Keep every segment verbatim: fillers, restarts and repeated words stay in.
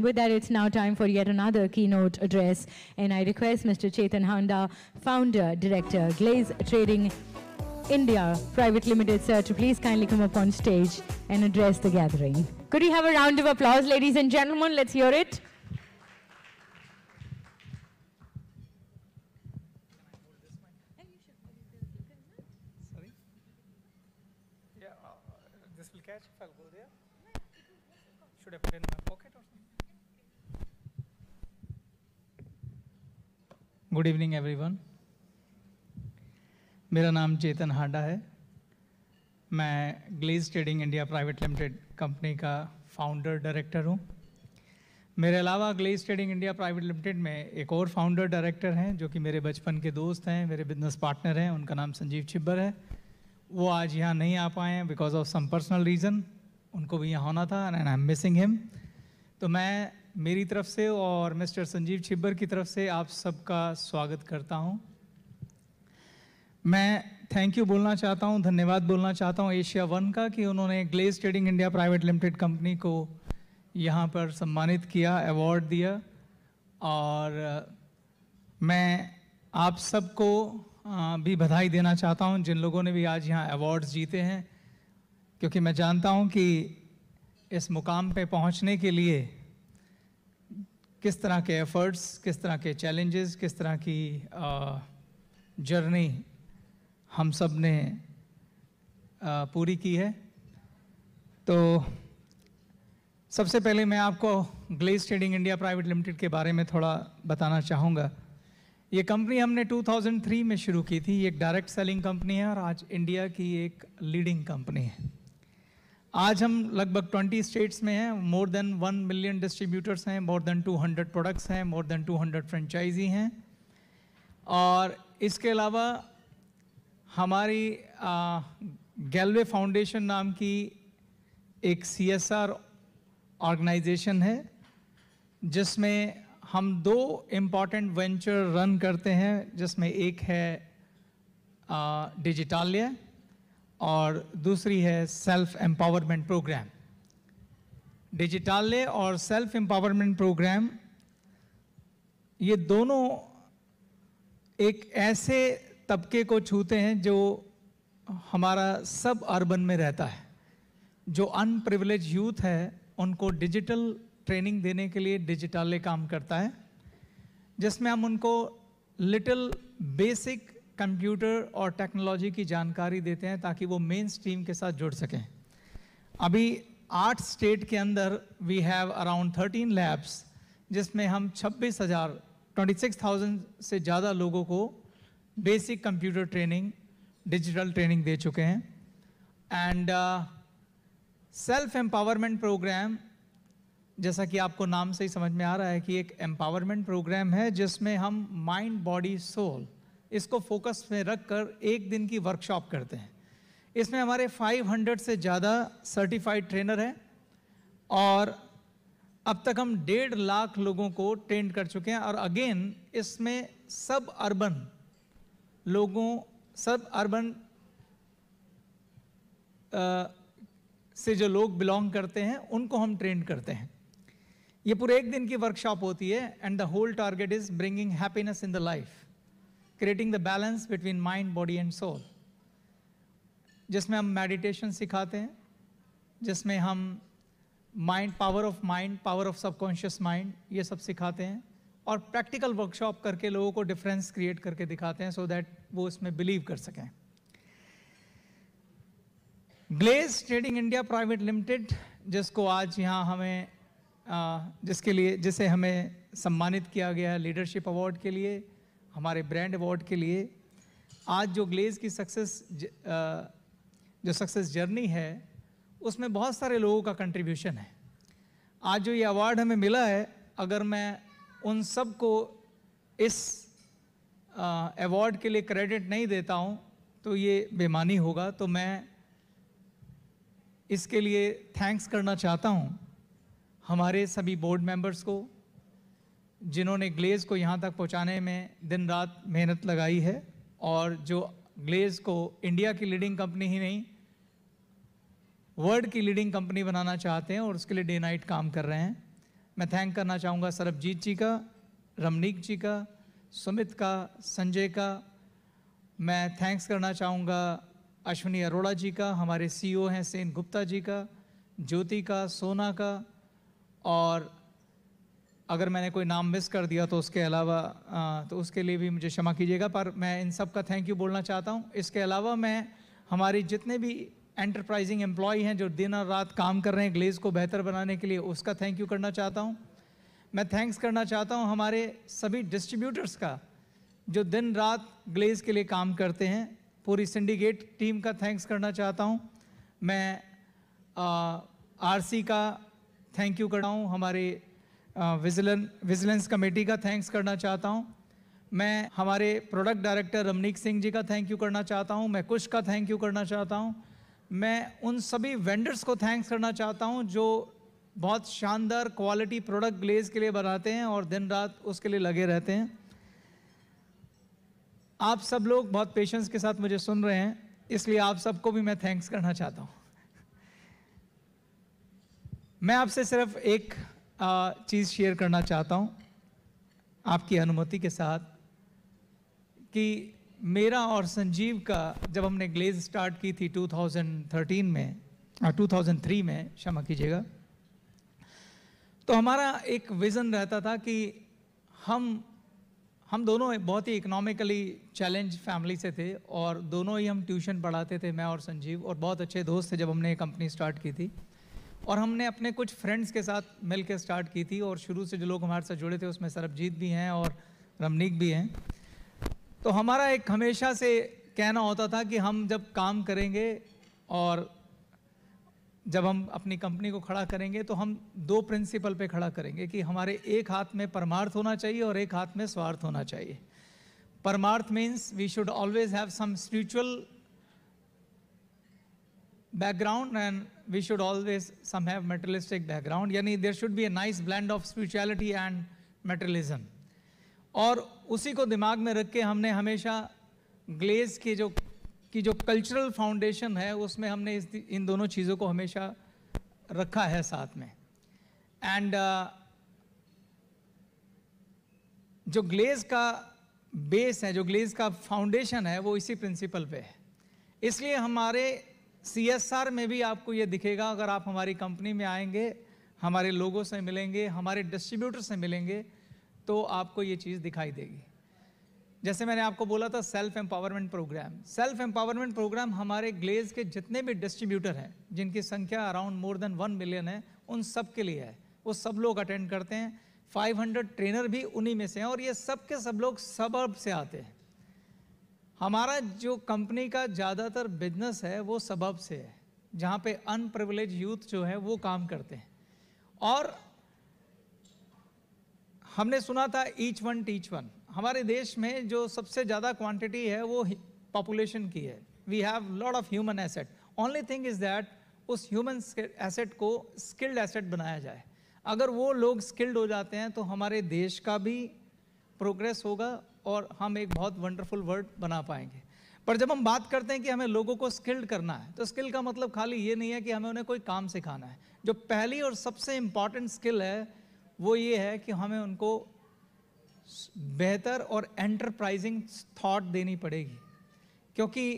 with that, it's now time for yet another keynote address. And I request Mister Chetan Handa, Founder, Director, Glaze Trading India Private Limited, sir, to please kindly come up on stage and address the gathering. Could we have a round of applause, ladies and gentlemen? Let's hear it. Sorry? Yeah, uh, this will catch if I'll go there. Should I put it in my pocket or something? Good evening, everyone. मेरा नाम चेतन हांडा है. मैं Glaze trading India private limited company का founder director हूँ. मेरे अलावा Glaze trading India private limited में एक और फाउंडर डायरेक्टर हैं जो कि मेरे बचपन के दोस्त हैं, मेरे बिजनेस पार्टनर हैं. उनका नाम संजीव छिब्बर है. वो आज यहाँ नहीं आ पाए हैं because of some personal reason. उनको भी यहाँ होना था and I am missing him. तो मैं मेरी तरफ से और मिस्टर संजीव छिब्बर की तरफ से आप सबका स्वागत करता हूँ. मैं थैंक यू बोलना चाहता हूँ, धन्यवाद बोलना चाहता हूँ एशिया वन का कि उन्होंने Glaze trading India private limited company को यहाँ पर सम्मानित किया, अवार्ड दिया. और मैं आप सबको भी बधाई देना चाहता हूँ जिन लोगों ने भी आज यहाँ अवार्ड्स जीते हैं, क्योंकि मैं जानता हूँ कि इस मुकाम पे पहुँचने के लिए किस तरह के एफर्ट्स, किस तरह के चैलेंजेस, किस तरह की जर्नी हम सब ने पूरी की है. तो सबसे पहले मैं आपको Glaze trading India private limited के बारे में थोड़ा बताना चाहूँगा. ये कंपनी हमने दो हज़ार तीन में शुरू की थी. ये एक डायरेक्ट सेलिंग कंपनी है और आज इंडिया की एक लीडिंग कंपनी है. आज हम लगभग बीस स्टेट्स में हैं. More than one million distributors हैं, मोर देन दो सौ प्रोडक्ट्स हैं, मोर देन दो सौ फ्रेंचाइजी हैं. और इसके अलावा हमारी गैलवे फाउंडेशन नाम की एक सी एस आर ऑर्गेनाइजेशन है जिसमें हम दो इम्पॉर्टेंट वेंचर रन करते हैं, जिसमें एक है डिजिटालिया और दूसरी है सेल्फ एम्पावरमेंट प्रोग्राम. डिजिटालिया और सेल्फ एम्पावरमेंट प्रोग्राम ये दोनों एक ऐसे तबके को छूते हैं जो हमारा सब अर्बन में रहता है. जो अनप्रिविलेज यूथ है उनको डिजिटल ट्रेनिंग देने के लिए डिजिटाले काम करता है, जिसमें हम उनको लिटिल बेसिक कंप्यूटर और टेक्नोलॉजी की जानकारी देते हैं ताकि वो मेन स्ट्रीम के साथ जुड़ सकें. अभी आठ स्टेट के अंदर we have around thirteen labs जिसमें हम छब्बीस हज़ार ट्वेंटी सिक्स थाउजेंड से ज़्यादा लोगों को basic computer training, digital training दे चुके हैं. एंड सेल्फ एम्पावरमेंट प्रोग्राम, जैसा कि आपको नाम से ही समझ में आ रहा है कि एक एम्पावरमेंट प्रोग्राम है जिसमें हम माइंड, बॉडी, सोल इसको फोकस में रखकर एक दिन की वर्कशॉप करते हैं. इसमें हमारे पाँच सौ से ज़्यादा सर्टिफाइड ट्रेनर हैं और अब तक हम डेढ़ लाख लोगों को ट्रेन कर चुके हैं. और अगेन इसमें सब अर्बन लोगों, सब अर्बन से जो लोग बिलोंग करते हैं उनको हम ट्रेन करते हैं. ये पूरे एक दिन की वर्कशॉप होती है and the whole target is bringing happiness in the life, creating the balance between mind, body and soul, जिसमें हम मेडिटेशन सिखाते हैं, जिसमें हम mind, power of mind, power of subconscious mind, ये सब सिखाते हैं और प्रैक्टिकल वर्कशॉप करके लोगों को डिफरेंस क्रिएट करके दिखाते हैं सो दैट वो इसमें बिलीव कर सकें. Glaze trading India private limited, जिसको आज यहाँ हमें जिसके लिए जिसे हमें सम्मानित किया गया है लीडरशिप अवार्ड के लिए, हमारे ब्रांड अवार्ड के लिए. आज जो ग्लेज की सक्सेस जो सक्सेस जर्नी है उसमें बहुत सारे लोगों का कंट्रीब्यूशन है. आज जो ये अवार्ड हमें मिला है, अगर मैं उन सब को इस अवार्ड के लिए क्रेडिट नहीं देता हूँ तो ये बेमानी होगा. तो मैं इसके लिए थैंक्स करना चाहता हूँ हमारे सभी बोर्ड मेंबर्स को, जिन्होंने ग्लेज को यहाँ तक पहुँचाने में दिन रात मेहनत लगाई है और जो ग्लेज को इंडिया की लीडिंग कंपनी ही नहीं वर्ल्ड की लीडिंग कंपनी बनाना चाहते हैं और उसके लिए डे नाइट काम कर रहे हैं. मैं थैंक करना चाहूँगा सरबजीत जी का, रमनीक जी का, सुमित का, संजय का। मैं थैंक्स करना चाहूँगा अश्विनी अरोड़ा जी का, हमारे सीईओ हैं सेन गुप्ता जी का, ज्योति का, सोना का, और अगर मैंने कोई नाम मिस कर दिया तो उसके अलावा आ, तो उसके लिए भी मुझे क्षमा कीजिएगा, पर मैं इन सब का थैंक यू बोलना चाहता हूँ। इसके अलावा मैं हमारी जितने भी एंटरप्राइजिंग एम्प्लॉय हैं जो दिन और रात काम कर रहे हैं ग्लेज को बेहतर बनाने के लिए, उसका थैंक यू करना चाहता हूँ। मैं थैंक्स करना चाहता हूँ हमारे सभी डिस्ट्रीब्यूटर्स का जो दिन रात ग्लेज के लिए काम करते हैं। पूरी सिंडिकेट टीम का थैंक्स करना चाहता हूँ। मैं आरसी का थैंक यू करता हूँ, हमारे विजिलेंस विजिलेंस कमेटी का थैंक्स करना चाहता हूँ। मैं हमारे प्रोडक्ट डायरेक्टर रमनीक सिंह जी का थैंक यू करना चाहता हूँ। मैं कुश का थैंक यू करना चाहता हूँ। मैं उन सभी वेंडर्स को थैंक्स करना चाहता हूँ जो बहुत शानदार क्वालिटी प्रोडक्ट ग्लेज के लिए बनाते हैं और दिन रात उसके लिए लगे रहते हैं। आप सब लोग बहुत पेशेंस के साथ मुझे सुन रहे हैं, इसलिए आप सबको भी मैं थैंक्स करना चाहता हूँ। मैं आपसे सिर्फ एक चीज़ शेयर करना चाहता हूँ आपकी अनुमति के साथ, कि मेरा और संजीव का जब हमने ग्लेज स्टार्ट की थी दो हज़ार तेरह में, दो हज़ार तीन में, क्षमा कीजिएगा, तो हमारा एक विज़न रहता था कि हम हम दोनों बहुत ही इकोनॉमिकली चैलेंज फैमिली से थे और दोनों ही हम ट्यूशन पढ़ाते थे, मैं और संजीव, और बहुत अच्छे दोस्त थे जब हमने ये कंपनी स्टार्ट की थी। और हमने अपने कुछ फ्रेंड्स के साथ मिल के स्टार्ट की थी और शुरू से जो लोग हमारे साथ जुड़े थे उसमें सरबजीत भी हैं और रमनीक भी हैं। तो हमारा एक हमेशा से कहना होता था कि हम जब काम करेंगे और जब हम अपनी कंपनी को खड़ा करेंगे तो हम दो प्रिंसिपल पे खड़ा करेंगे कि हमारे एक हाथ में परमार्थ होना चाहिए और एक हाथ में स्वार्थ होना चाहिए। परमार्थ means we should always have some spiritual background and we should always some have materialistic background, यानी there should be a nice blend of spirituality and materialism। और उसी को दिमाग में रख के हमने हमेशा ग्लेज की जो की जो कल्चरल फाउंडेशन है उसमें हमने इस इन दोनों चीज़ों को हमेशा रखा है साथ में। एंड uh, जो ग्लेज का बेस है, जो ग्लेज का फाउंडेशन है, वो इसी प्रिंसिपल पे है। इसलिए हमारे सी एस आर में भी आपको ये दिखेगा, अगर आप हमारी कंपनी में आएंगे, हमारे लोगों से मिलेंगे, हमारे डिस्ट्रीब्यूटर से मिलेंगे, तो आपको ये चीज़ दिखाई देगी। जैसे मैंने आपको बोला था self empowerment program, self empowerment program हमारे ग्लेज के जितने भी डिस्ट्रीब्यूटर हैं जिनकी संख्या around more than one million है, उन सब के लिए है। वो सब लोग अटेंड करते हैं। पाँच सौ ट्रेनर भी उन्हीं में से हैं और ये सब के सब लोग सबर्ब से आते हैं। हमारा जो कंपनी का ज़्यादातर बिजनेस है वो सबब से है, जहाँ पे अनप्रिविलेज यूथ जो है वो काम करते हैं। और हमने सुना था ईच वन टीच वन। हमारे देश में जो सबसे ज़्यादा क्वांटिटी है वो पॉपुलेशन की है। We have lot of human asset. Only thing is that उस ह्यूमन एसेट को स्किल्ड एसेट बनाया जाए। अगर वो लोग स्किल्ड हो जाते हैं तो हमारे देश का भी प्रोग्रेस होगा और हम एक बहुत वंडरफुल वर्ल्ड बना पाएंगे। पर जब हम बात करते हैं कि हमें लोगों को स्किल्ड करना है, तो स्किल का मतलब खाली ये नहीं है कि हमें उन्हें कोई काम सिखाना है। जो पहली और सबसे इम्पॉर्टेंट स्किल है वो ये है कि हमें उनको बेहतर और एंटरप्राइजिंग थॉट देनी पड़ेगी, क्योंकि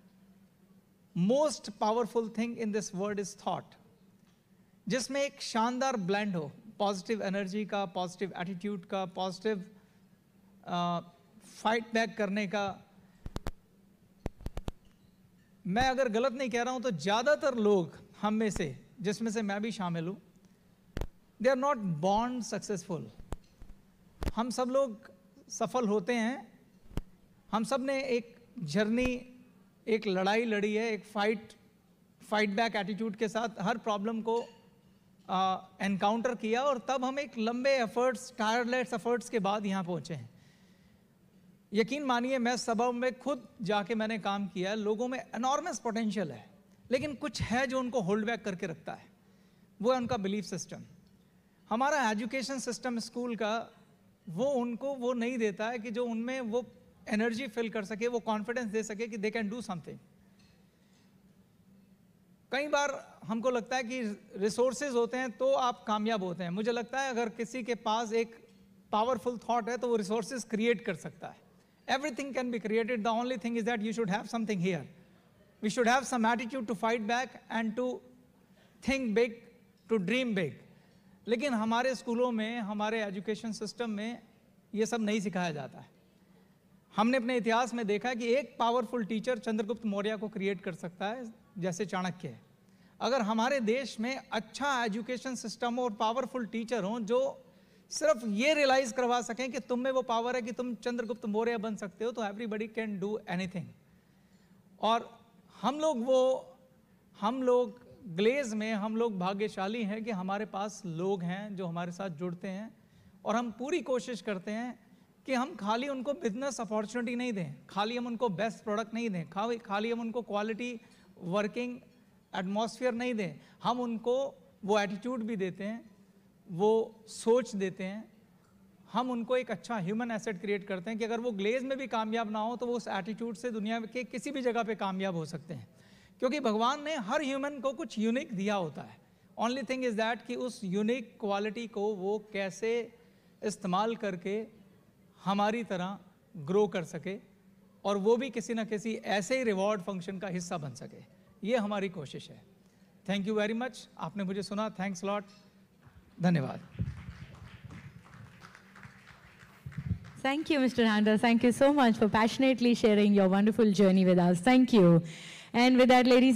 most powerful thing in this world is thought, जिसमें एक शानदार ब्लेंड हो पॉजिटिव एनर्जी का, पॉजिटिव एटीट्यूड का, पॉजिटिव फाइट uh, बैक करने का। मैं अगर गलत नहीं कह रहा हूं तो ज्यादातर लोग हम में से, जिसमें से मैं भी शामिल हूं, they are not born successful. हम सब लोग सफल होते हैं। हम सब ने एक जर्नी, एक लड़ाई लड़ी है, एक फाइट फाइट बैक एटीट्यूड के साथ हर प्रॉब्लम को एनकाउंटर uh, किया, और तब हम एक लंबे एफर्ट्स, टायरलेस एफर्ट्स के बाद यहाँ पहुंचे हैं। यकीन मानिए, मैं सबब में खुद जाके मैंने काम किया है। लोगों में एनॉर्मस पोटेंशियल है, लेकिन कुछ है जो उनको होल्ड बैक करके रखता है, वो है उनका बिलीफ सिस्टम। हमारा एजुकेशन सिस्टम स्कूल का वो उनको वो नहीं देता है कि जो उनमें वो एनर्जी फिल कर सके, वो कॉन्फिडेंस दे सके कि दे कैन डू समथिंग। कई बार हमको लगता है कि रिसोर्सेज होते हैं तो आप कामयाब होते हैं। मुझे लगता है अगर किसी के पास एक पावरफुल थॉट है तो वो रिसोर्सेज क्रिएट कर सकता है। Everything can be created, the only thing is that you should have something here. We should have some attitude to fight back and to think big, to dream big. लेकिन हमारे स्कूलों में, हमारे education system में ये सब नहीं सिखाया जाता है। हमने अपने इतिहास में देखा है कि एक पावरफुल टीचर चंद्रगुप्त मौर्य को क्रिएट कर सकता है, जैसे चाणक्य है। अगर हमारे देश में अच्छा एजुकेशन सिस्टम हो और पावरफुल टीचर हों जो सिर्फ ये रियलाइज करवा सकें कि तुम में वो पावर है कि तुम चंद्रगुप्त मौर्य बन सकते हो, तो एवरीबडी कैन डू एनीथिंग। और हम लोग वो हम लोग ग्लेज में हम लोग भाग्यशाली हैं कि हमारे पास लोग हैं जो हमारे साथ जुड़ते हैं, और हम पूरी कोशिश करते हैं कि हम खाली उनको बिजनेस अपॉर्चुनिटी नहीं दें, खाली हम उनको बेस्ट प्रोडक्ट नहीं दें, खाली खाली हम उनको क्वालिटी वर्किंग एटमॉस्फेयर नहीं दें, हम उनको वो एटीट्यूड भी देते हैं, वो सोच देते हैं, हम उनको एक अच्छा ह्यूमन एसेट क्रिएट करते हैं कि अगर वो ग्लेज में भी कामयाब ना हो तो वो उस एटीट्यूड से दुनिया के किसी भी जगह पे कामयाब हो सकते हैं। क्योंकि भगवान ने हर ह्यूमन को कुछ यूनिक दिया होता है। ओनली थिंग इज़ दैट कि उस यूनिक क्वालिटी को वो कैसे इस्तेमाल करके हमारी तरह ग्रो कर सके, और वो भी किसी न किसी ऐसे ही रिवॉर्ड फंक्शन का हिस्सा बन सके। ये हमारी कोशिश है। Thank you very much. आपने मुझे सुना, थैंक्स लॉट, धन्यवाद। Thank you, Mister Handa. Thank you so much for passionately sharing your wonderful journey with us. Thank you. And with that, ladies